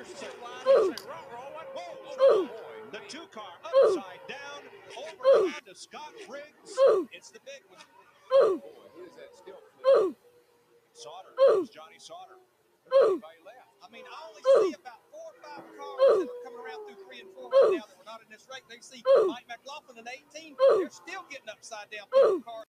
sit wide and say, roll it. Whoa, boy. The two-car upside down over onto Scott Briggs. It's the big one. Boy, who is that still flip? Sauter. It's Johnny Sauter. Everybody left. I mean, I only see about 4 or 5 cars that are coming around through 3 and 4 right now that were not in this race. They see Mike McLaughlin in 18. They're still getting upside down cars.